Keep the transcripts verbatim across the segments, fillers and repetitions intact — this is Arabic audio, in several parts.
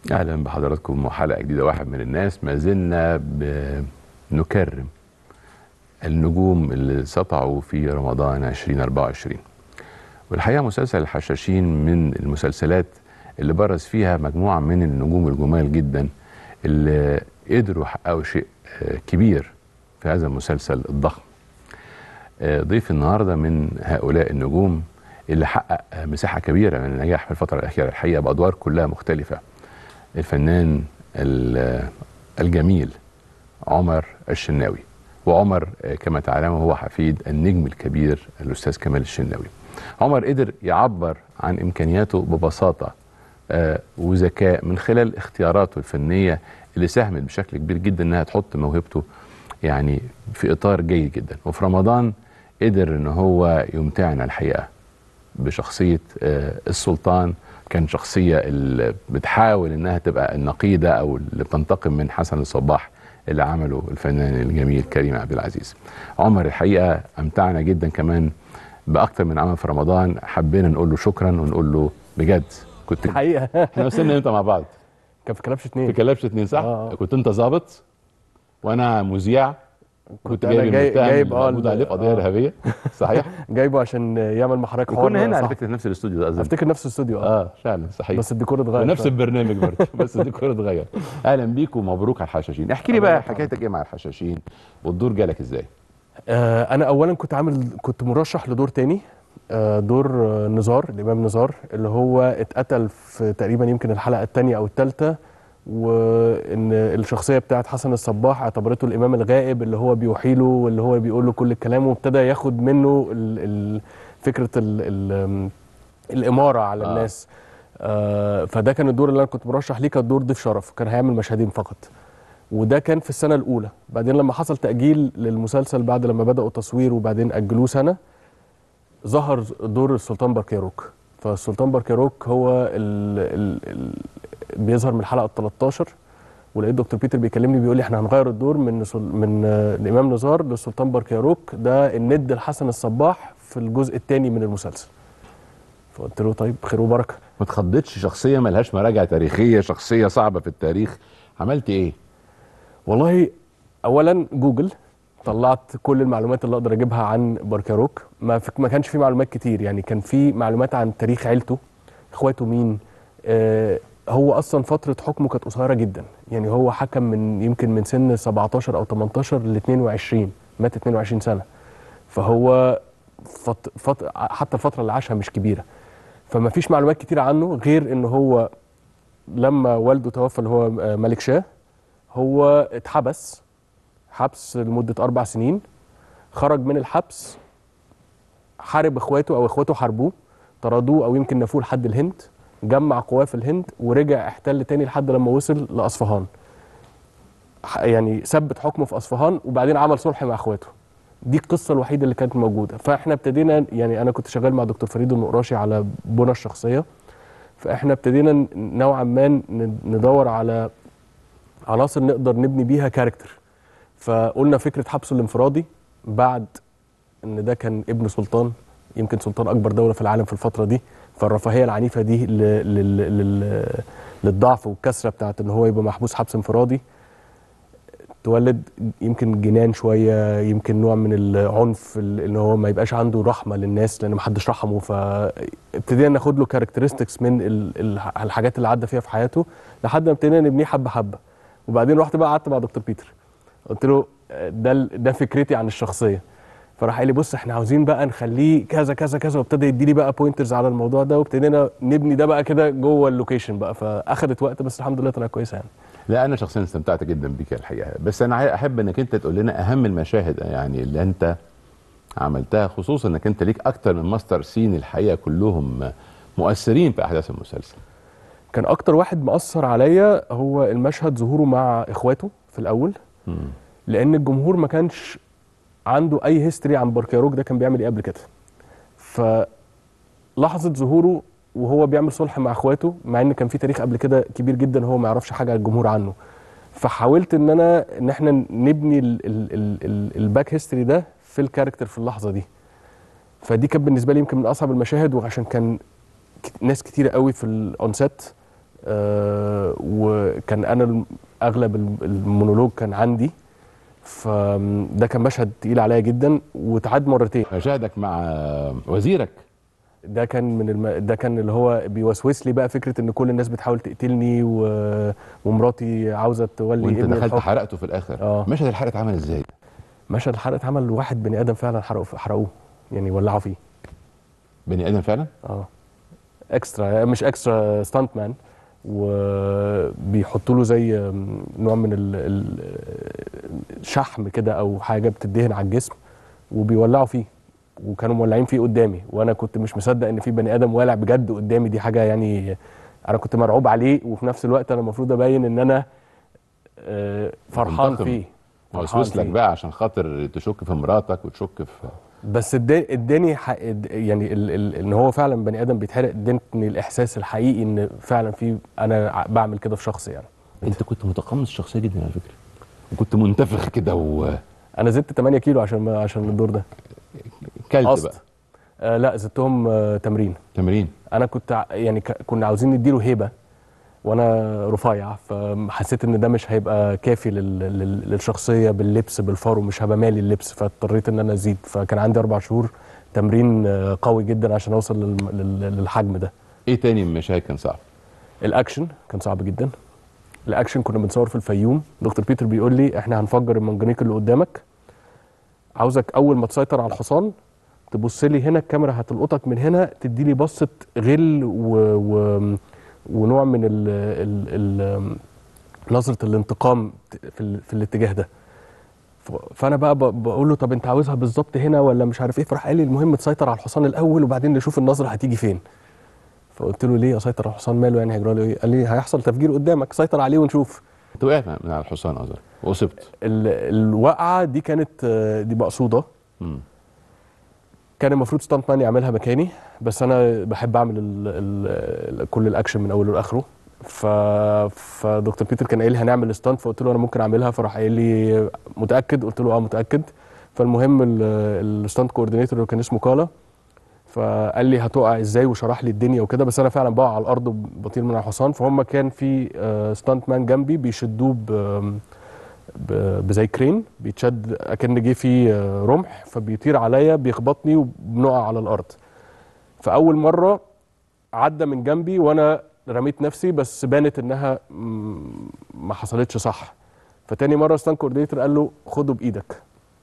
اهلا بحضراتكم وحلقه جديده واحد من الناس. ما زلنا بنكرم النجوم اللي سطعوا في رمضان ألفين وأربعة وعشرين، والحقيقه مسلسل الحشاشين من المسلسلات اللي برز فيها مجموعه من النجوم الجمال جدا اللي قدروا يحققوا شيء كبير في هذا المسلسل الضخم. ضيف النهارده من هؤلاء النجوم اللي حقق مساحه كبيره من النجاح في الفتره الاخيره، الحقيقه بادوار كلها مختلفه. الفنان الجميل عمر الشناوي، وعمر كما تعلموا هو حفيد النجم الكبير الأستاذ كمال الشناوي. عمر قدر يعبر عن إمكانياته ببساطة وذكاء من خلال اختياراته الفنية اللي ساهمت بشكل كبير جدا انها تحط موهبته يعني في إطار جيد جدا. وفي رمضان قدر ان هو يمتعنا الحقيقة بشخصية السلطان. كان شخصية اللي بتحاول انها تبقى النقيضة او اللي بتنتقم من حسن الصباح اللي عمله الفنان الجميل كريم عبد العزيز. عمر الحقيقة امتعنا جدا كمان باكتر من عمل في رمضان. حبينا نقول له شكرا ونقول له بجد كنت الحقيقة احنا وصلنا امتى مع بعض؟ كان في كلبش اتنين. في كلبش اتنين صح؟ آه. كنت انت ظابط وانا مذيع، كنت جايب جاي المتهم جايب اللي موجود عليه قضية ارهابية صحيح؟ جايبه عشان يعمل محرك حوار. وكنا هنا على صح. فكرة نفس الاستوديو ده اظن. افتكر نفس الاستوديو. اه اه فعلا صحيح، بس الديكور اتغير ونفس شوية. البرنامج برضه بس الديكور اتغير. اهلا بيك ومبروك على الحشاشين. احكي لي بقى حكايتك ايه مع الحشاشين والدور جالك ازاي؟ آه انا اولا كنت عامل كنت مرشح لدور تاني، آه دور آه نزار، الامام نزار، اللي هو اتقتل في تقريبا يمكن الحلقه الثانيه او الثالثه، وان الشخصيه بتاعت حسن الصباح اعتبرته الامام الغائب اللي هو بيوحي له واللي هو بيقول له كل الكلام، وابتدى ياخد منه ال ال فكره ال ال الاماره على آه. الناس. آه فده كان الدور اللي انا كنت مرشح ليه، كان دور ضيف شرف، كان هيعمل مشهدين فقط، وده كان في السنه الاولى. بعدين لما حصل تاجيل للمسلسل بعد لما بداوا تصوير وبعدين اجلوه سنه، ظهر دور السلطان بركيروك. فالسلطان بركيروك هو ال ال ال بيظهر من الحلقه الثالثة، ولقيت دكتور بيتر بيكلمني بيقول لي احنا هنغير الدور من من الامام نزار للسلطان بركيروك، ده الند لحسن الصباح في الجزء الثاني من المسلسل. فقلت له طيب خير وبركه. ما اتخضتش؟ شخصيه ملهاش مراجع تاريخيه، شخصيه صعبه في التاريخ، عملت ايه؟ والله اولا جوجل، طلعت كل المعلومات اللي اقدر اجيبها عن بركيروك. ما ما كانش في معلومات كتير، يعني كان في معلومات عن تاريخ عيلته، اخواته مين. آه هو اصلا فتره حكمه كانت قصيره جدا، يعني هو حكم من يمكن من سن سبعتاشر او تمنتاشر ل اتنين وعشرين، مات اتنين وعشرين سنه. فهو فط... فط... حتى الفتره اللي عاشها مش كبيره، فما فيش معلومات كتير عنه غير ان هو لما والده توفى اللي هو ملك شاه، هو اتحبس حبس لمدة أربع سنين. خرج من الحبس، حارب إخواته أو إخواته حاربوه، طردوه أو يمكن نفوه لحد الهند، جمع قواه في الهند ورجع احتل تاني لحد لما وصل لأصفهان. يعني ثبت حكمه في أصفهان وبعدين عمل صلح مع إخواته. دي القصة الوحيدة اللي كانت موجودة. فإحنا ابتدينا، يعني أنا كنت شغال مع دكتور فريد النقراشي على بنى الشخصية، فإحنا ابتدينا نوعا ما ندور على عناصر نقدر نبني بيها كاركتر. فقلنا فكرة حبسه الانفرادي بعد ان ده كان ابن سلطان، يمكن سلطان اكبر دولة في العالم في الفترة دي، فالرفاهية العنيفة دي للضعف والكسرة بتاعت ان هو يبقى محبوس حبس انفرادي تولد يمكن جنان شوية، يمكن نوع من العنف، ان هو ما يبقاش عنده رحمة للناس لان ما حدش رحمه. فابتدينا ناخد له كاركترستكس من الحاجات اللي عدى فيها في حياته لحد ما ابتدينا نبنيه حبة حبة. وبعدين رحت بقى قعدت مع دكتور بيتر، قلت له ده ده فكرتي عن الشخصيه. فراح قال لي بص احنا عاوزين بقى نخليه كذا كذا كذا، وابتدى يدي لي بقى بوينترز على الموضوع ده، وابتدينا نبني ده بقى كده جوه اللوكيشن بقى. فاخدت وقت بس الحمد لله طلع كويسه يعني. لا انا شخصيا استمتعت جدا بيك الحقيقه، بس انا احب انك انت تقول لنا اهم المشاهد يعني اللي انت عملتها، خصوصا انك انت ليك اكتر من ماستر سين الحقيقه كلهم مؤثرين في احداث المسلسل. كان اكتر واحد مؤثر عليا هو المشهد ظهوره مع اخواته في الاول، م. لان الجمهور ما كانش عنده اي هيستوري عن بركيروك ده كان بيعمل ايه قبل كده. فلحظه ظهوره وهو بيعمل صلح مع اخواته، مع ان كان في تاريخ قبل كده كبير جدا هو ما يعرفش حاجه الجمهور عنه، فحاولت ان انا ان احنا نبني الباك هيستوري ده في الكاركتر في اللحظه دي. فدي كانت بالنسبه لي يمكن من اصعب المشاهد، وعشان كان ناس كتيره قوي في الاون سيت، آه و كان انا الم- اغلب الم- المونولوج كان عندي، فده كان مشهد تقيل عليا جدا وتعاد مرتين. مشاهدك مع وزيرك ده كان من الم... ده كان اللي هو بيوسوس لي بقى فكره ان كل الناس بتحاول تقتلني و... ومراتي عاوزه تولي وانت ابني دخلت الحكم. حرقته في الاخر. اه مشهد الحرق اتعمل ازاي؟ مشهد الحرق اتعمل واحد بني ادم فعلا حرقوا حرقوه، يعني ولعوا فيه. بني ادم فعلا؟ اه اكسترا، مش اكسترا، ستانت مان، وبيحطوا له زي نوع من ال- ال- الشحم كده او حاجه بتدهن على الجسم وبيولعوا فيه، وكانوا مولعين فيه قدامي وانا كنت مش مصدق ان في بني ادم والع بجد قدامي. دي حاجه يعني انا كنت مرعوب عليه، وفي نفس الوقت انا المفروض ابين ان انا آه، فرحان منتقم. فيه فرحان موسوس لك فيه. بقى عشان خاطر تشك في مراتك وتشك في بس اداني اداني ح- اد- يعني ال ال ان هو فعلا بني ادم بيتحرق، اداني الاحساس الحقيقي ان فعلا في انا ع- بعمل كده في شخص يعني. انت كنت متقمص الشخصيه جدا على فكره، وكنت منتفخ كده وكلت انا زدت ثمانية كيلو عشان ما عشان الدور ده. قصد. بقى. آه لا زدتهم آه تمرين. تمرين. انا كنت ع- يعني ك- كنا عاوزين نديله هيبه وانا رفيع، فحسيت ان ده مش هيبقى كافي لل... لل... للشخصيه باللبس بالفرو، مش هبقى مالي اللبس، فاضطريت ان انا ازيد. فكان عندي اربع شهور تمرين آه، قوي جدا عشان اوصل لل... لل... للحجم ده. ايه تاني من المشاهد كان صعب؟ الاكشن كان صعب جدا. الاكشن كنا بنصور في الفيوم، دكتور بيتر بيقول لي احنا هنفجر المنجنيق اللي قدامك، عاوزك اول ما تسيطر على الحصان تبص لي هنا، الكاميرا هتلقطك من هنا، تدي لي بصه غل و... و... ونوع من ال... ال... ال... نظره الانتقام في, ال... في الاتجاه ده. ف... فانا بقى ب... بقول له طب انت عاوزها بالظبط هنا ولا مش عارف ايه، فراح قال لي المهم تسيطر على الحصان الاول وبعدين نشوف النظره هتيجي فين. فقلت له ليه اسيطر على الحصان، ماله يعني هيجرى له ايه؟ قال لي هيحصل تفجير قدامك، سيطر عليه ونشوف. انت وقعت من على الحصان اظن واصبت. ال... الوقعه دي كانت آه، دي مقصوده. مم. كان المفروض ستانت مان يعملها مكاني، بس انا بحب اعمل ال ال كل الاكشن من اوله لاخره. ف فدكتور بيتر كان قايل لي هنعمل ستانت، فقلت له انا ممكن اعملها، فراح قايل لي متاكد؟ قلت له اه متاكد. فالمهم الستانت كوردينيتور اللي كان اسمه كالا، فقال لي هتقع ازاي وشرح لي الدنيا وكده، بس انا فعلا بقع على الارض وبطير من على الحصان. فهم كان في ستانت مان جنبي بيشدوه ب- ب- بزي كرين بيتشد اكن جه فيه رمح، فبيطير عليا بيخبطني وبنقع على الارض. فاول مره عدى من جنبي وانا رميت نفسي، بس بانت انها م- ما حصلتش صح. فتاني مره ستان كوردينيتور قال له خده بايدك،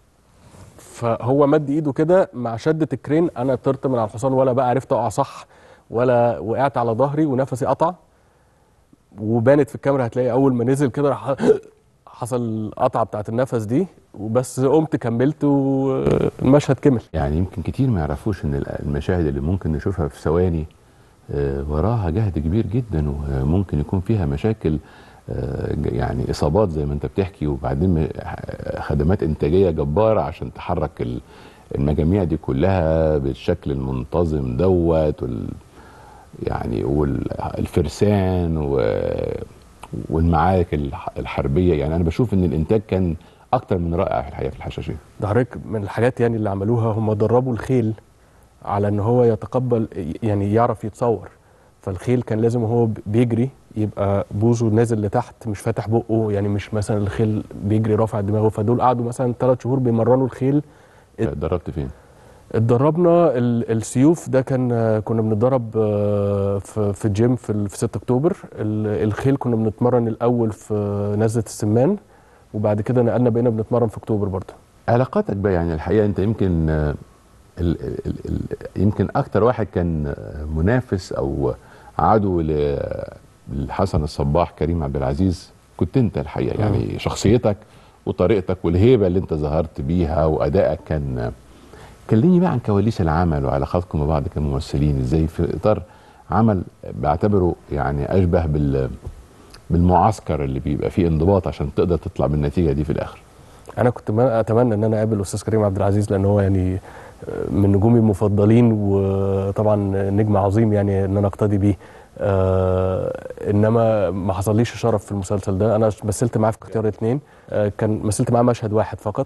فهو مد ايده كده مع شده الكرين، انا طرت من على الحصان ولا بقى عرفت اقع صح ولا وقعت على ظهري ونفسي قطع. وبانت في الكاميرا هتلاقي اول ما نزل كده راح حصل القطعه بتاعت النفس دي، وبس قمت كملت والمشهد كمل. يعني يمكن كتير ما يعرفوش ان المشاهد اللي ممكن نشوفها في ثواني آه، وراها جهد كبير جدا، وممكن يكون فيها مشاكل آه، يعني اصابات زي ما انت بتحكي، وبعدين م- خدمات انتاجيه جباره عشان تحرك ال- المجاميع دي كلها بالشكل المنتظم دوت وال يعني والفرسان و- والمعارك الح- الحربيه. يعني انا بشوف ان الانتاج كان اكتر من رائع في الحقيقه في الحشاشين. ده حضرتك من الحاجات يعني اللي عملوها، هم دربوا الخيل على ان هو يتقبل يعني يعرف يتصور. فالخيل كان لازم وهو بيجري يبقى بوزه نازل لتحت مش فاتح بقه، يعني مش مثلا الخيل بيجري رافع دماغه. فدول قعدوا مثلا ثلاث شهور بيمرنوا الخيل. اتدربت فين؟ اتدربنا ال- السيوف ده كان كنا بنتدرب آه، في في الجيم في ال- في ستة اكتوبر. ال- الخيل كنا بنتمرن الاول في نزلة السمان، وبعد كده نقلنا بقينا بنتمرن في اكتوبر برضه. علاقاتك بقى، يعني الحقيقه انت يمكن آه، ال ال ال يمكن اكتر واحد كان آه، منافس او عدو ل- لحسن الصباح كريم عبد العزيز كنت انت الحقيقه. يعني شخصيتك وطريقتك والهيبه اللي انت ظهرت بيها وادائك كان آه، كلمني بقى عن كواليس العمل وعلاقاتكم ببعض كممثلين، ازاي في اطار عمل بعتبره يعني اشبه بال بالمعسكر اللي بيبقى فيه انضباط عشان تقدر تطلع بالنتيجه دي في الاخر. انا كنت ما- اتمنى ان انا اقابل الاستاذ كريم عبد العزيز، لان هو يعني من نجومي المفضلين، وطبعا نجم عظيم يعني ان انا اقتدي بيه. آه انما ما حصليش شرف في المسلسل ده. انا مثلت معاه في اختيار اتنين، آه كان مثلت معاه مشهد واحد فقط.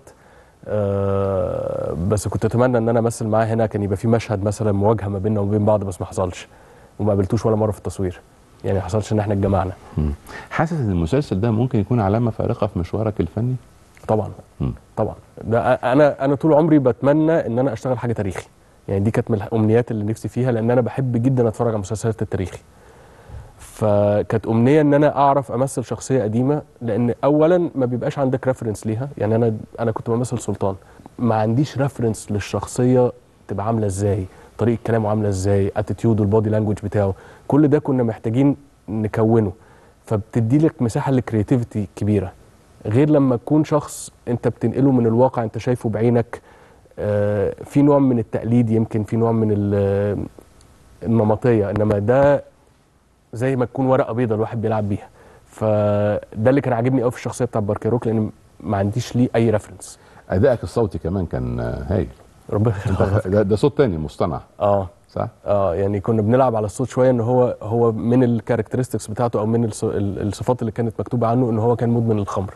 آه بس كنت اتمنى ان انا امثل معاه هنا، كان يبقى في مشهد مثلا مواجهه ما بيننا وما بين بعض، بس ما حصلش وما قابلتوش ولا مره في التصوير. يعني ما حصلش ان احنا اتجمعنا. مم. حاسس ان المسلسل ده ممكن يكون علامه فارقه في مشوارك الفني؟ طبعا. مم. طبعا. ده انا انا طول عمري بتمنى ان انا اشتغل حاجه تاريخي، يعني دي كانت من الامنيات اللي نفسي فيها، لان انا بحب جدا اتفرج على المسلسلات التاريخي. فكانت امنيه ان انا اعرف امثل شخصيه قديمه، لان اولا ما بيبقاش عندك ريفرنس ليها. يعني انا انا كنت بمثل سلطان، ما عنديش ريفرنس للشخصيه تبقى عامله ازاي، طريقه كلامه عامله ازاي، اتيتيود والبودي لانجوج بتاعه، كل ده كنا محتاجين نكونه. فبتدي لك مساحه للكرياتيفيتي كبيره، غير لما تكون شخص انت بتنقله من الواقع انت شايفه بعينك. آه في نوع من التقليد، يمكن في نوع من النمطيه، انما ده زي ما تكون ورقه بيضاء الواحد بيلعب بيها. فده اللي كان عاجبني قوي في الشخصيه بتاع باركيروك، لان ما عنديش ليه اي ريفرنس. ادائك الصوتي كمان كان هايل. ربنا يخليك. ده, ده صوت تاني مصطنع. اه صح؟ اه يعني كنا بنلعب على الصوت شويه، ان هو هو من الكاركترستكس بتاعته او من الصفات اللي كانت مكتوبه عنه ان هو كان مدمن الخمر.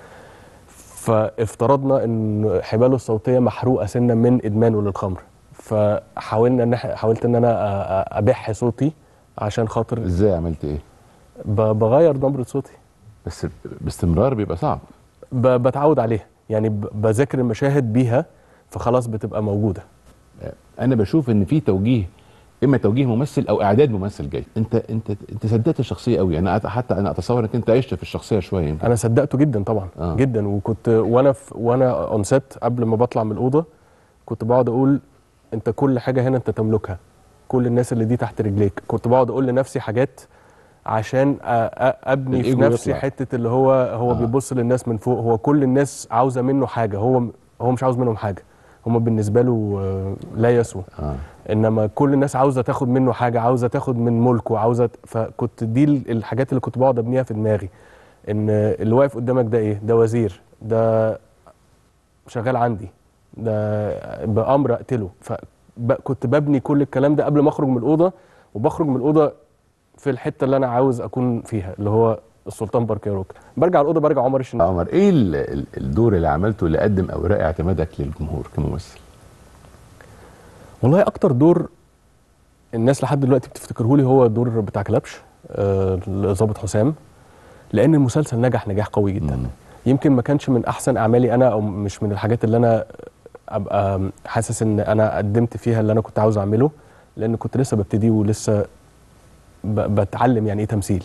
فافترضنا ان حباله الصوتيه محروقه سنه من ادمانه للخمر، فحاولنا ان حاولت ان انا ابح صوتي عشان خاطر. ازاي عملت ايه؟ بغير نبره صوتي، بس باستمرار بيبقى صعب. بتعود عليها، يعني بذاكر المشاهد بيها فخلاص بتبقى موجوده. انا بشوف ان في توجيه، اما توجيه ممثل او اعداد ممثل جيد. انت انت انت صدقت الشخصيه قوي. انا حتى انا اتصور انك انت عشت في الشخصيه شويه يمكن. انا صدقته جدا طبعا. آه. جدا. وكنت وانا في وانا اون سيت قبل ما بطلع من الاوضه كنت بقعد اقول انت كل حاجه هنا انت تملكها، كل الناس اللي دي تحت رجليك. كنت بقعد اقول لنفسي حاجات عشان ابني في نفسي يطلع. حته اللي هو هو آه. بيبص للناس من فوق، هو كل الناس عاوزه منه حاجه، هو هو مش عاوز منهم حاجه، هم بالنسبه له لا يسوى. آه. انما كل الناس عاوزه تاخد منه حاجه، عاوزه تاخد من ملكه، عاوزه. فكنت دي الحاجات اللي كنت بقعد ابنيها في دماغي، ان اللي واقف قدامك ده ايه؟ ده وزير، ده شغال عندي، ده بامر اقتله. فكنت ببني كل الكلام ده قبل ما اخرج من الاوضه، وبخرج من الاوضه في الحته اللي انا عاوز اكون فيها، اللي هو السلطان باركيروك. برجع الاوضه برجع عمر الشناوي. عمر، ايه الدور اللي عملته اللي قدم اوراق اعتمادك للجمهور كممثل؟ والله اكتر دور الناس لحد دلوقتي بتفتكره لي هو الدور بتاع كلبش، ضابط آه حسام، لان المسلسل نجح نجاح قوي جدا. مم. يمكن ما كانش من احسن اعمالي انا، او مش من الحاجات اللي انا ابقى حاسس ان انا قدمت فيها اللي انا كنت عاوز اعمله، لان كنت لسه ببتدي ولسه بتعلم يعني ايه تمثيل.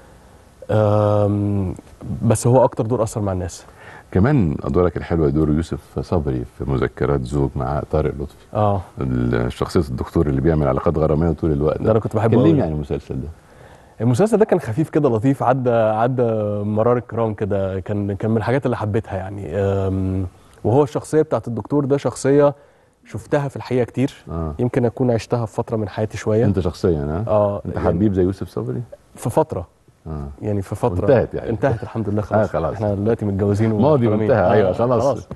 بس هو اكتر دور اثر مع الناس. كمان ادوارك الحلوه دور يوسف صبري في مذكرات زوج مع طارق لطفي. اه شخصيه الدكتور اللي بيعمل علاقات غراميه طول الوقت. ده انا كنت بحبه. كلمني عن المسلسل ده. المسلسل ده كان خفيف كده لطيف، عدى عدى مرار الكرام كده، كان كان من الحاجات اللي حبيتها يعني. وهو الشخصيه بتاعت الدكتور ده شخصيه شفتها في الحقيقه كتير. آه. يمكن اكون عشتها في فتره من حياتي شويه. انت شخصيا ها؟ اه انت حبيب يعني زي يوسف صبري؟ في فتره. آه. يعني في فتره انتهت يعني انتهت الحمد لله خلاص. آه خلاص احنا دلوقتي متجوزين ماضي وانتهى. آه ايوه خلاص, خلاص.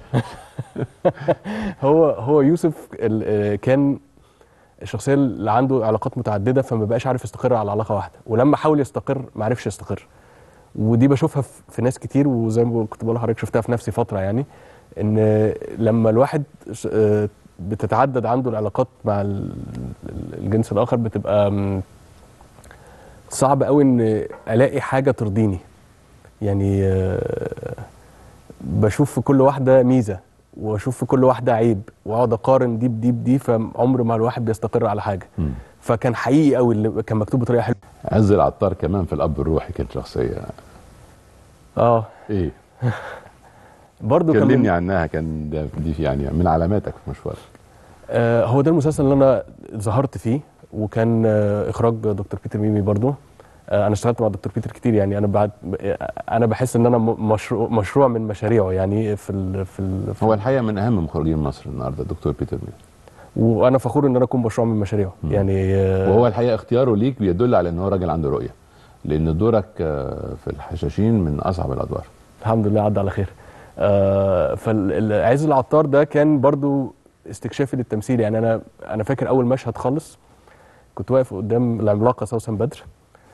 هو هو يوسف كان الشخصيه اللي عنده علاقات متعدده، فما بقاش عارف يستقر على علاقه واحده، ولما حاول يستقر ما عرفش يستقر. ودي بشوفها في ناس كتير، وزي ما كنت بقول لحضرتك شفتها في نفسي فتره، يعني ان لما الواحد بتتعدد عنده العلاقات مع الجنس الاخر بتبقى صعب قوي ان الاقي حاجه ترضيني. يعني بشوف في كل واحده ميزه، واشوف في كل واحده عيب، واقعد اقارن دي بدي بدي، فعمر ما الواحد بيستقر على حاجه. م. فكان حقيقي قوي اللي كان مكتوب بطريقه حلوه. عز العطار كمان في الاب الروحي كانت شخصيه اه ايه برضه كلمني من... عنها. كان دي يعني من علاماتك في مشوارك. آه هو ده المسلسل اللي انا ظهرت فيه، وكان آه اخراج دكتور بيتر ميمي برضه. آه انا اشتغلت مع دكتور بيتر كتير، يعني انا بعد انا بحس ان انا مشروع مشروع من مشاريعه يعني في ال في, ال في هو الحقيقه من اهم مخرجين مصر النهارده الدكتور بيتر ميمي، وانا فخور ان انا اكون مشروع من مشاريعه. م. يعني آه وهو الحقيقه اختياره ليك بيدل على ان هو راجل عنده رؤيه، لان دورك آه في الحشاشين من اصعب الادوار. الحمد لله عدى على خير. آه فعز العطار ده كان برضو استكشافي للتمثيل. يعني انا انا فاكر اول مشهد خالص كنت واقف قدام العملاقه سوسن بدر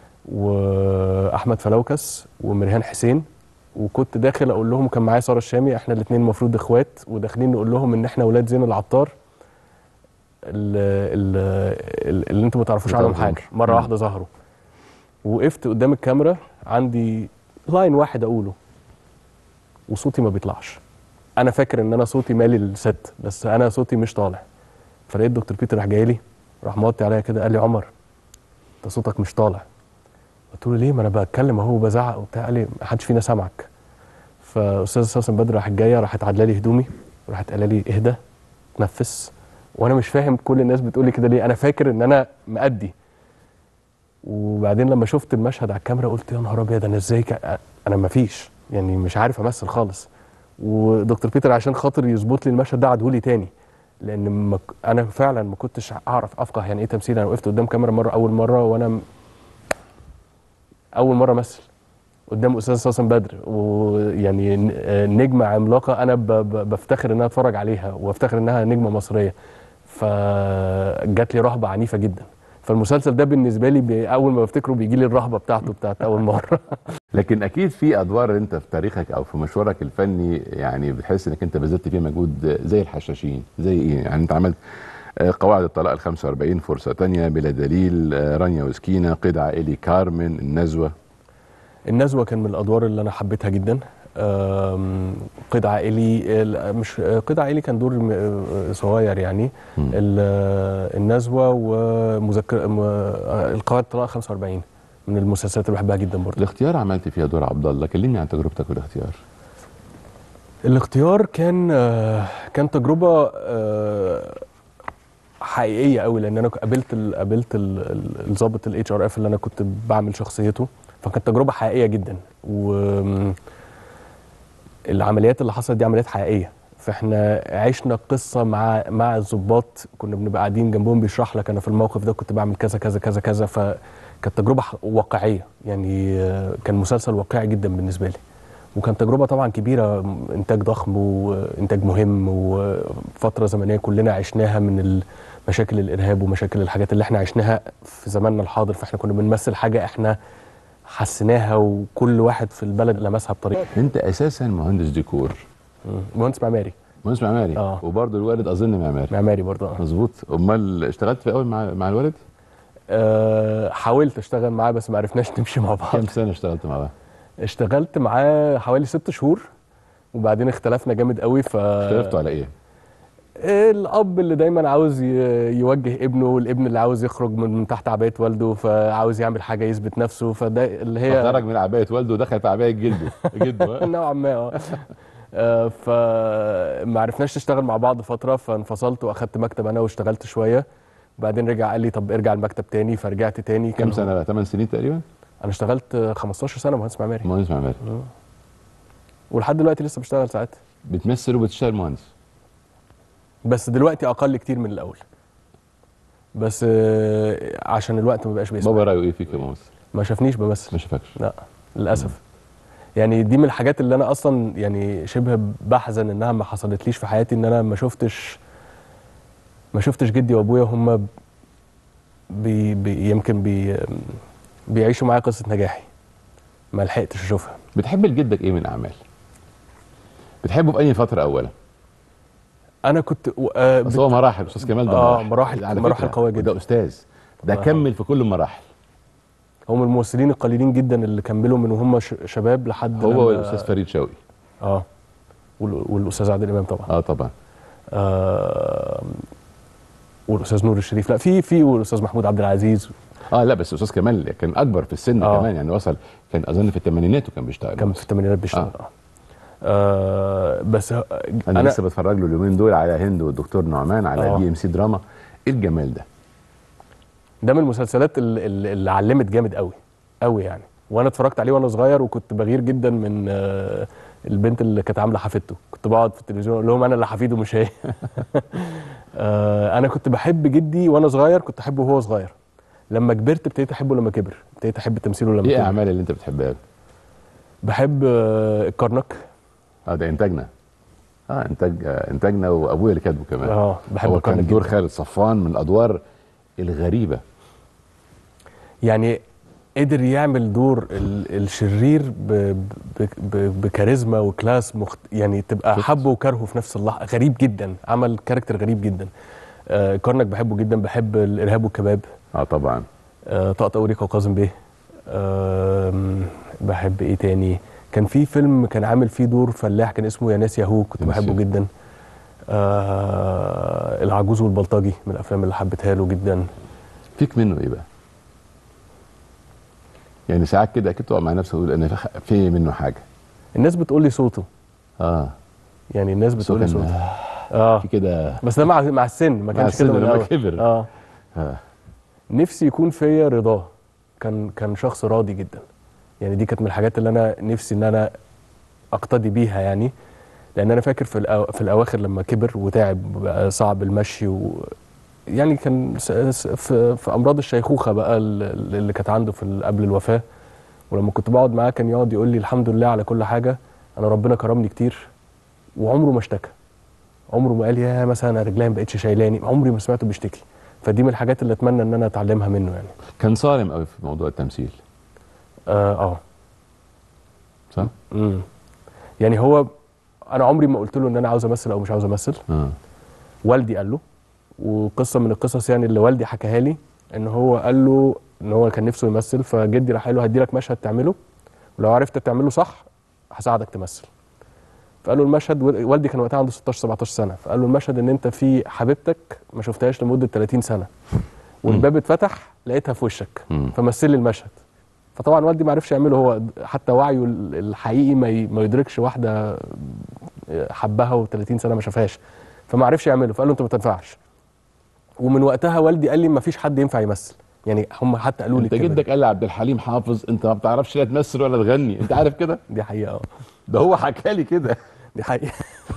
واحمد فلوكس ومريهان حسين، وكنت داخل اقول لهم، كان معايا ساره الشامي، احنا الاثنين المفروض اخوات، وداخلين نقول لهم ان احنا اولاد زين العطار اللي, اللي انتم ما تعرفوش عنهم حاجه، مره واحده ظهروا. وقفت قدام الكاميرا، عندي لاين واحد اقوله وصوتي ما بيطلعش. انا فاكر ان انا صوتي مالي الست، بس انا صوتي مش طالع. فلقيت دكتور بيتر راح جاي لي، راح موطي عليا كده، قال لي عمر انت صوتك مش طالع. قلت له ليه؟ ما انا بتكلم اهو وبزعق وبتاع. قال لي ما حدش فينا سامعك. فاستاذ سوسن بدر راحت جايه، راحت عادله لي هدومي، وراحت قايله لي اهدى تنفس. وانا مش فاهم كل الناس بتقول لي كده ليه، انا فاكر ان انا مأدي. وبعدين لما شفت المشهد على الكاميرا قلت يا نهار ابيض، انا ازاي ك... انا ما فيش يعني مش عارف امثل خالص. ودكتور بيتر عشان خاطر يظبط لي المشهد ده عدهولي تاني، لان مك... انا فعلا ما كنتش اعرف افقه يعني ايه تمثيل. انا وقفت قدام كاميرا مره اول مره، وانا م... اول مره امثل قدام استاذ سوسن بدر، ويعني نجمه عملاقه انا ب... ب... بفتخر ان انا اتفرج عليها، وافتخر انها نجمه مصريه. فجات لي رهبه عنيفه جدا. فالمسلسل ده بالنسبه لي بي... اول ما بفتكره بيجي لي الرهبه بتاعته بتاعت اول مره. لكن اكيد في ادوار انت في تاريخك او في مشوارك الفني يعني بتحس انك انت بذلت فيها مجهود، زي الحشاشين، زي ايه يعني؟ انت عملت قواعد الطلاق ال خمسة وأربعين، فرصه تانية، بلا دليل، رانيا وسكينه، قيد عائلي، كارمن، النزوه. النزوه كان من الادوار اللي انا حبيتها جدا. قيد عائلي، مش قيد عائلي كان دور صغير يعني. النزوه ومذكر القواعد الطلاق خمسة وأربعين من المسلسلات اللي بحبها جدا برضه. الاختيار عملت فيها دور عبد الله، كلمني عن تجربتك في الاختيار. الاختيار كان كان تجربه حقيقيه قوي، لان انا قابلت ال قابلت الضابط الاتش ار اف اللي انا كنت بعمل شخصيته، فكانت تجربه حقيقيه جدا. والعمليات اللي حصلت دي عمليات حقيقيه، فاحنا عشنا قصه مع مع الضباط، كنا بنبقى قاعدين جنبهم بيشرح لك انا في الموقف ده كنت بعمل كذا كذا كذا كذا. فكانت تجربه واقعيه يعني، كان مسلسل واقعي جدا بالنسبه لي. وكان تجربه طبعا كبيره، انتاج ضخم وانتاج مهم، وفتره زمنيه كلنا عشناها من مشاكل الارهاب ومشاكل الحاجات اللي احنا عشناها في زماننا الحاضر. فاحنا كنا بنمثل حاجه احنا حسيناها، وكل واحد في البلد لمسها بطريقه. انت اساسا مهندس ديكور، مهندس معماري. مهندس معماري اه وبرضه الوالد اظن معماري. معماري برضه اه مظبوط. امال اشتغلت في اول مع مع الوالد؟ أه حاولت اشتغل معاه بس ما عرفناش نمشي مع بعض. كم سنه اشتغلت معاه؟ اشتغلت معاه حوالي ست شهور، وبعدين اختلفنا جامد قوي. ف اختلفتوا على ايه؟ الاب اللي دايما عاوز يوجه ابنه، والابن اللي عاوز يخرج من تحت عبايه والده، فعاوز يعمل حاجه يثبت نفسه. فده اللي هي خرج من عبايه والده ودخل في عبايه جده جده نوعا ما اه. فما عرفناش نشتغل مع بعض فتره، فانفصلت واخدت مكتب انا واشتغلت شويه. بعدين رجع قال لي طب ارجع المكتب تاني، فرجعت تاني. كم سنه بقى؟ ثمان سنين تقريبا؟ انا اشتغلت خمستاشر سنه مهندس معماري. مهندس معماري اه. ولحد دلوقتي لسه بشتغل ساعات. بتمثل وبتشتغل مهندس؟ بس دلوقتي اقل كتير من الاول، بس عشان الوقت ما بقاش بيسمح. بابا رايه ايه فيك يا ممثل؟ ما شافنيش بمثل. ما شافكش؟ لا للاسف. م. يعني دي من الحاجات اللي انا اصلا يعني شبه بحزن انها ما حصلتليش في حياتي، ان انا ما شفتش ما شفتش جدي وابويا هم بي بي يمكن بي بيعيشوا معايا قصه نجاحي، ما لحقتش اشوفها. بتحب لجدك ايه من اعمال؟ بتحبه في اي فتره اولا؟ انا كنت آه بس هو مراحل استاذ كمال، ده اه مراحل على مراحل قويه جدا. ده استاذ، ده كمل في كل المراحل. هو من الممثلين القليلين جدا اللي كملوا من وهم شباب لحد هو والاستاذ فريد شوقي. اه والاستاذ عادل امام طبعا. اه طبعا. آه والاستاذ نور الشريف، لا في في والاستاذ محمود عبد العزيز. اه لا بس استاذ كمال كان اكبر في السن آه. كمان يعني، وصل كان اظن في الثمانينات وكان بيشتغل. كان في الثمانينات بيشتغل اه, آه بس انا, أنا لسه بتفرج له اليومين دول على هند والدكتور نعمان على آه. دي ام سي دراما. ايه الجمال ده؟ ده من المسلسلات اللي, اللي علمت جامد قوي قوي يعني. وانا اتفرجت عليه وانا صغير، وكنت بغير جدا من آه البنت اللي كانت عامله حفيدته. كنت بقعد في التلفزيون اقول لهم انا اللي حفيده مش هي. آه انا كنت بحب جدي وانا صغير، كنت احبه وهو صغير. لما كبرت ابتديت احبه لما كبر، ابتديت احب تمثيله لما ايه كبر. ايه الاعمال اللي انت بتحبها؟ بحب آه الكرنك. اه ده انتاجنا. اه انتاج آه انتاجنا، وابويا اللي كاتبه كمان. اه بحب هو كان دور جداً. خالد صفوان من الادوار الغريبه. يعني قدر يعمل دور الشرير ب ب ب بكاريزما وكلاس مخت... يعني تبقى حبه وكرهه في نفس اللحظه. غريب جدا، عمل كاركتر غريب جدا. آه كرنك بحبه جدا. بحب الارهاب والكباب. اه طبعا. آه طقطق وريكا وكاظم بيه. آم، بحب ايه تاني؟ كان في فيلم كان عامل فيه دور فلاح كان اسمه يا ناس ياهو، كنت يا ناس بحبه ياهو. جدا. آه العجوز والبلطجي من الافلام اللي حبيتها له جدا. فيك منه ايه بقى؟ يعني ساعات كده اكيد تقع مع نفسك وتقول انا في في منه حاجه. الناس بتقول لي صوته، اه يعني الناس بس هو بتقول لي كان صوته. اه في كده بس ده مع مع السن، ما مع كانش السن كده من لما الاول. كبر. اه آه. نفسي يكون فيا رضاه. كان كان شخص راضي جدا، يعني دي كانت من الحاجات اللي انا نفسي ان انا اقتدي بيها يعني. لان انا فاكر في الأو... في الاواخر لما كبر وتعب وبقى صعب المشي و... يعني كان س... س... في... في امراض الشيخوخه بقى ال- اللي كانت عنده في ال- قبل الوفاه. ولما كنت بقعد معاه كان يقعد يقول لي الحمد لله على كل حاجه، انا ربنا كرمني كتير. وعمره ما اشتكى، عمره ما قال يا مثلا انا رجلي ما بقتش شايلاني، عمري ما سمعته بيشتكي. فدي من الحاجات اللي اتمنى ان انا اتعلمها منه يعني. كان صارم قوي في موضوع التمثيل. اه, آه. صح؟ امم يعني هو انا عمري ما قلت له ان انا عاوز امثل او مش عاوز امثل. اه والدي قال له، وقصه من القصص يعني اللي والدي حكاها لي، ان هو قال له ان هو كان نفسه يمثل، فجدي راح قال له هدي لك مشهد تعمله، ولو عرفت تعمله صح هساعدك تمثل. فقال له المشهد، والدي كان وقتها عنده ستاشر سبعتاشر سنه، فقال له المشهد ان انت في حبيبتك ما شفتهاش لمده تلاتين سنه، والباب اتفتح لقيتها في وشك، مم. فمثل لي المشهد. فطبعا والدي ما عرفش يعمله، هو حتى وعيه الحقيقي ما ي- ما يدركش واحده حبها و30 سنه ما شافهاش، فما عرفش يعمله، فقال له انت ما تنفعش. ومن وقتها والدي قال لي ما فيش حد ينفع يمثل، يعني هم حتى قالوا لي انت الكلمه جدك قال لي عبد الحليم حافظ انت ما بتعرفش لا تمثل ولا تغني، انت عارف كده؟ دي. دي حقيقه اه. ده هو حكى لي كده. دي حقيقه.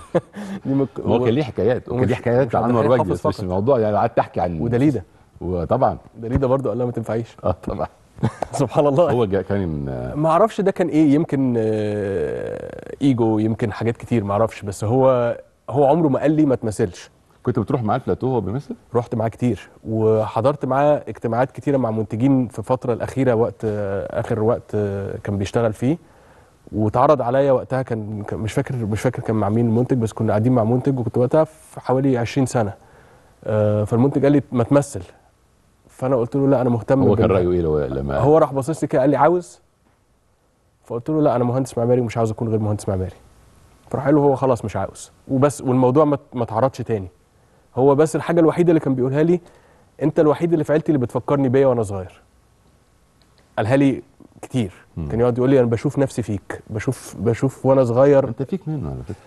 دي مك... ما هو كان ليه حكايات وكان ليه ومش حكايات مش عبد عنه الحليم الراجل، حافظ بس مش فقط، الموضوع يعني قعدت احكي عن ودليده. وطبعا دليده برضه قال لها ما تنفعيش. اه طبعا سبحان الله. هو جا- كان من ما اعرفش ده كان ايه، يمكن آه، ايجو، يمكن حاجات كتير ما اعرفش، بس هو هو عمره ما قال لي ما تمثلش. كنت بتروح معاه البلاتو وهو بيمثل؟ رحت معاه كتير، وحضرت معاه اجتماعات كتيره مع منتجين في الفتره الاخيره، وقت آه، اخر وقت آه، كان بيشتغل فيه. واتعرض عليا وقتها، كان كان- مش فاكر مش فاكر كان مع مين المنتج، بس كنا قاعدين مع منتج، وكنت وقتها في حوالي عشرين سنه. آه، فالمنتج قال لي ما تمثل، فانا قلت له لا انا مهتم هو كان بال- رايه ايه لو لما هو راح باصص لي كده قال لي عاوز، فقلت له لا انا مهندس معماري ومش عاوز اكون غير مهندس معماري. فراح قال له هو خلاص مش عاوز وبس، والموضوع ما ما اتعرضش تاني. هو بس الحاجه الوحيده اللي كان بيقولها لي، انت الوحيد اللي في عيلتي اللي بتفكرني بيا وانا صغير. قالها لي كتير، مم. كان يقعد يقول لي انا بشوف نفسي فيك، بشوف بشوف وانا صغير. انت فيك منه على فكره.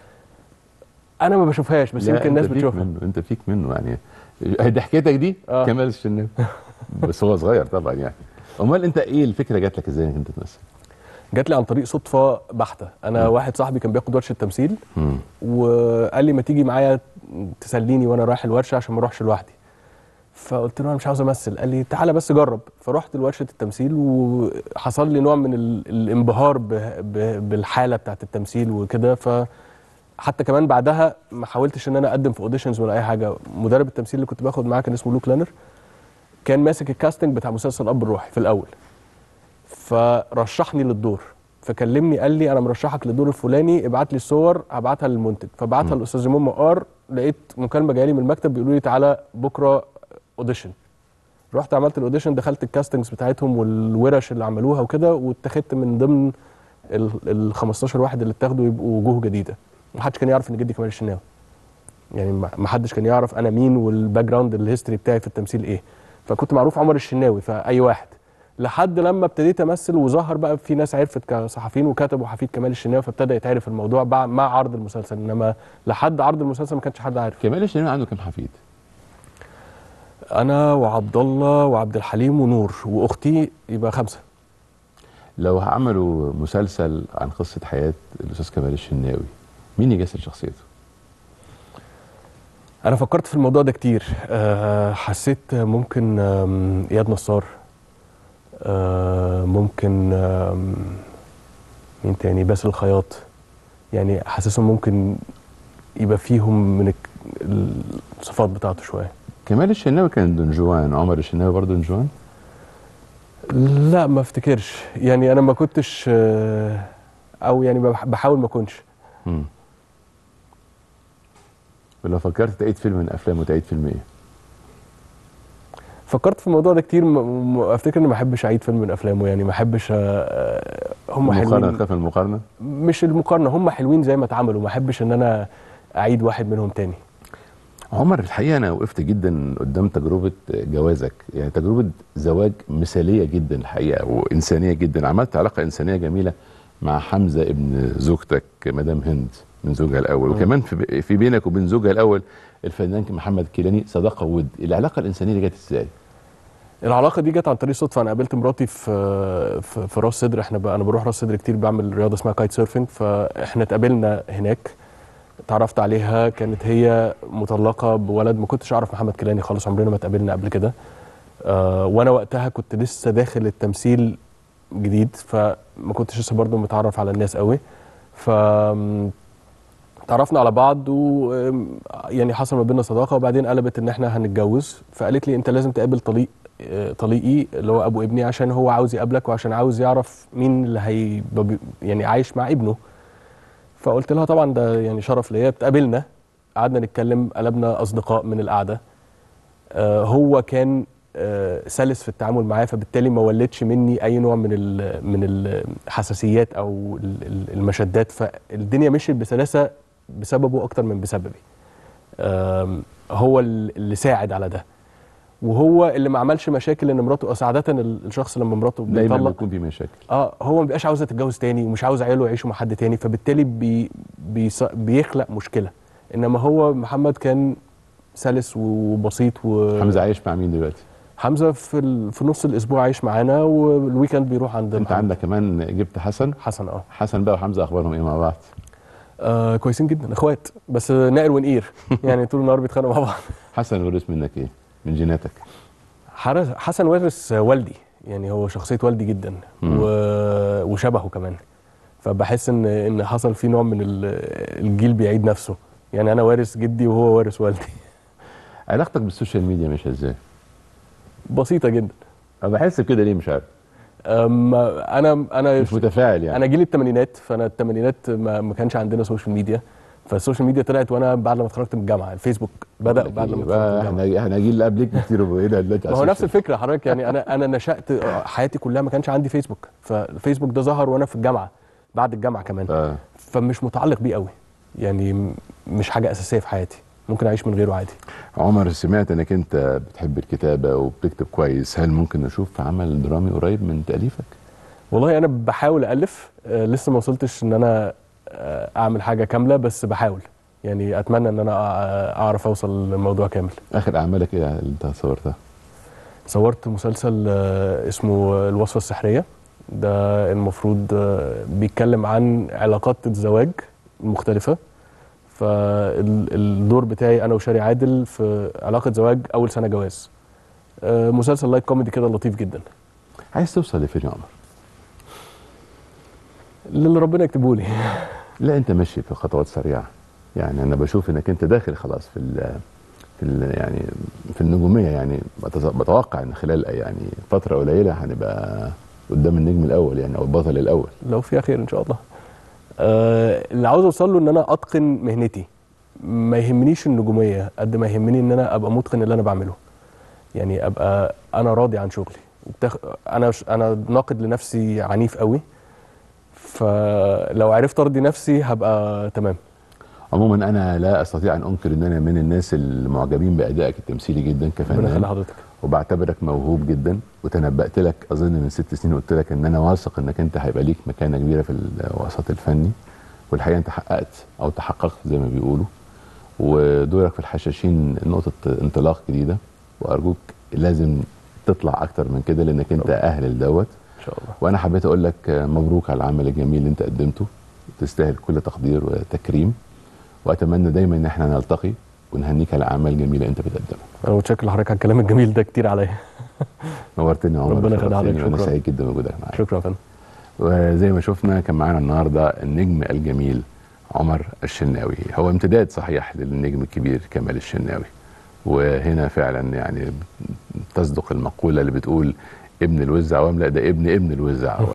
انا ما بشوفهاش، بس لا يمكن انت الناس فيك بتشوفها. منه، انت فيك منه يعني. دي حكايتك دي آه. كمال الشناوي. بس هو صغير طبعا يعني. امال انت ايه الفكره جات لك ازاي انك انت تمثل؟ جات لي عن طريق صدفه بحته. انا مم. واحد صاحبي كان بياخد ورشه تمثيل، مم. وقال لي ما تيجي معايا تسليني وانا رايح الورشه عشان ما اروحش لوحدي. فقلت له انا مش عاوز امثل. قال لي تعالى بس جرب. فرحت لورشه التمثيل، وحصل لي نوع من ال- الانبهار ب- ب- بالحاله بتاعت التمثيل وكده. فحتى كمان بعدها ما حاولتش ان انا اقدم في اوديشنز ولا اي حاجه. مدرب التمثيل اللي كنت باخد معاه كان اسمه لوك لانر، كان ماسك الكاستنج بتاع مسلسل الاب الروحي في الاول، فرشحني للدور. فكلمني قال لي انا مرشحك للدور الفلاني، ابعت لي الصور هبعتها للمنتج. فبعتها للاستاذ جمال مقار، لقيت مكالمه جايه لي من المكتب بيقولوا لي تعالى بكره اوديشن. رحت عملت الاوديشن، دخلت الكاستنجز بتاعتهم والورش اللي عملوها وكده، واتخذت من ضمن ال ال خمستاشر واحد اللي اتاخدوا يبقوا وجوه جديده. محدش كان يعرف ان جدي كمال الشناوي، يعني ما ما حدش كان يعرف انا مين والباك جراوند الهيستوري بتاعي في التمثيل ايه. فكنت معروف عمر الشناوي فاي واحد، لحد لما ابتديت امثل وظهر بقى في ناس عرفت كصحفيين وكتبوا حفيد كمال الشناوي، فابتدى يتعرف الموضوع بع- مع عرض المسلسل. انما لحد عرض المسلسل ما كانش حد عارف. كمال الشناوي عنده كام حفيد؟ انا وعبد الله وعبد الحليم ونور واختي، يبقى خمسه. لو عملوا مسلسل عن قصه حياه الاستاذ كمال الشناوي، مين يجسد شخصيته؟ انا فكرت في الموضوع ده كتير. أه حسيت ممكن آم، اياد نصار، أه ممكن آم، مين تاني، باسل الخياط. يعني حاسسهم ممكن يبقى فيهم من الك- الصفات بتاعته شويه. كمال الشناوي كان دون جوان، عمر الشناوي برضه دون جوان؟ لا ما افتكرش، يعني انا ما كنتش آه، او يعني بح- بحاول ما اكونش. امم ولو فكرت تعيد فيلم من افلامه تعيد فيلم ايه؟ فكرت في الموضوع ده كتير. م... م... افتكر اني ما احبش اعيد فيلم من افلامه، يعني ما احبش آه، هم المقارنه، حلوين. تخاف من المقارنه؟ مش المقارنه، هم حلوين زي ما اتعملوا، ما احبش ان انا اعيد واحد منهم تاني. عمر الحقيقه انا وقفت جدا قدام تجربه جوازك، يعني تجربه زواج مثاليه جدا الحقيقه وانسانيه جدا. عملت علاقه انسانيه جميله مع حمزه ابن زوجتك مدام هند من زوجها الاول، وكمان في في بينك وبين زوجها الاول الفنان محمد كيلاني صداقه ود. العلاقه الانسانيه دي جت ازاي؟ العلاقه دي جت عن طريق صدفه. انا قابلت مراتي في في, في راس سدر. احنا بقى انا بروح راس سدر كتير، بعمل رياضه اسمها كايت سيرفنج، فاحنا اتقابلنا هناك. اتعرفت عليها، كانت هي مطلقه بولد. ما كنتش اعرف محمد كيلاني خالص، عمرنا ما اتقابلنا قبل كده. آه وانا وقتها كنت لسه داخل التمثيل جديد، فما كنتش لسه برضه متعرف على الناس قوي. ف تعرفنا على بعض، و يعني حصل ما بيننا صداقه، وبعدين قلبت ان احنا هنتجوز. فقالت لي انت لازم تقابل طليق طليقي اللي هو ابو ابني، عشان هو عاوز يقابلك وعشان عاوز يعرف مين اللي هي يعني عايش مع ابنه. فقلت لها طبعا ده يعني شرف ليا. اتقابلنا، قعدنا نتكلم، قلبنا اصدقاء من القعده. آه هو كان آه سلس في التعامل معاه، فبالتالي ما ولدش مني اي نوع من ال من الحساسيات او المشدات. فالدنيا مشيت بسلاسه بسببه اكتر من بسببي. آه هو اللي ساعد على ده، وهو اللي ما عملش مشاكل. ان مراته سعادة الشخص لما مراته دايما بيطلق بيكون في مشاكل. اه هو ما بيبقاش عاوزه تتجوز تاني، ومش عاوز عياله يعيشوا مع حد تاني، فبالتالي بي بي بيخلق مشكله. انما هو محمد كان سلس وبسيط. و حمزه عايش مع مين دلوقتي؟ حمزه في ال... في نص الاسبوع عايش معانا، والويكند بيروح عند انت محمد. عندك كمان جبت حسن. حسن اه حسن بقى وحمزه اخبارهم ايه مع بعض؟ آه كويسين جدا، اخوات بس نائر ونقير يعني طول النهار بيتخانقوا مع بعض. حسن ورث منك ايه؟ من جيناتك؟ حسن ورث والدي، يعني هو شخصيه والدي جدا و... وشبهه كمان. فبحس ان ان حصل في نوع من الجيل بيعيد نفسه. يعني انا وارث جدي وهو وارث والدي. علاقتك بالسوشيال ميديا ماشيه ازاي؟ بسيطه جدا. انا بحس بكده ليه مش عارف. انا انا مش متفاعل يعني. انا جيل الثمانينات، فانا الثمانينات ما, ما كانش عندنا سوشيال ميديا. فالسوشيال ميديا طلعت وانا بعد ما اتخرجت من الجامعه. الفيسبوك بدا بعد ما اتخرجت من الجامعه. احنا احنا جيل قبلك كتير وبقينا دلوقتي. ما هو نفس الفكره حضرتك. يعني انا انا نشات حياتي كلها ما كانش عندي فيسبوك، فالفيسبوك ده ظهر وانا في الجامعه، بعد الجامعه كمان. آه. فمش متعلق بيه قوي، يعني مش حاجه اساسيه في حياتي، ممكن اعيش من غيره عادي. عمر سمعت انك انت بتحب الكتابه وبتكتب كويس، هل ممكن نشوف عمل درامي قريب من تاليفك؟ والله انا بحاول الف. آه لسه ما وصلتش ان انا آه اعمل حاجه كامله، بس بحاول. يعني اتمنى ان انا اعرف اوصل للموضوع كامل. اخر اعمالك ايه اللي انت صورتها؟ صورت مسلسل آه اسمه الوصفه السحريه. ده المفروض آه بيتكلم عن علاقات الزواج المختلفه. فالدور بتاعي انا وشاري عادل في علاقه زواج اول سنه جواز. آه مسلسل لايت كوميدي كده لطيف جدا. عايز توصل لفين يا عمر؟ اللي ربنا يكتبه لي. لا انت ماشي في خطوات سريعه، يعني انا بشوف انك انت داخل خلاص في ال في ال يعني في النجوميه. يعني بتوقع ان خلال يعني فتره قليله هنبقى قدام النجم الاول يعني، او البطل الاول لو فيها خير ان شاء الله. أه اللي عاوز اوصل له ان انا اتقن مهنتي. ما يهمنيش النجوميه قد ما يهمني ان انا ابقى متقن اللي انا بعمله. يعني ابقى انا راضي عن شغلي. وبتخ... انا انا ناقد لنفسي عنيف قوي، فلو عرفت ارضي نفسي هبقى تمام. عموما انا لا استطيع ان انكر ان انا من الناس المعجبين بادائك التمثيلي جدا كفنان. ربنا يخلي حضرتك. وبعتبرك موهوب جدا، وتنبأت لك اظن من ست سنين قلت لك ان انا واثق انك انت هيبقى ليك مكانه كبيره في الوسط الفني، والحقيقه انت حققت او تحققت زي ما بيقولوا. ودورك في الحشاشين نقطه انطلاق جديده، وارجوك لازم تطلع اكتر من كده لانك انت اهل لدوت ان شاء الله. وانا حبيت اقول لك مبروك على العمل الجميل اللي انت قدمته، تستاهل كل تقدير وتكريم، واتمنى دايما ان احنا نلتقي ونهنيك على اعمال جميله انت بتقدمها. انا متشكر لحضرتك على الكلام الجميل ده كتير عليا. نورتني يا عمر. ربنا يخلي حضرتك. انا سعيد جدا بوجودك معايا. شكرا يا فندم. وزي ما شفنا كان معانا النهارده النجم الجميل عمر الشناوي، هو امتداد صحيح للنجم الكبير كمال الشناوي. وهنا فعلا يعني تصدق المقوله اللي بتقول ابن الوز عوام، لا ده ابن ابن الوز عوام.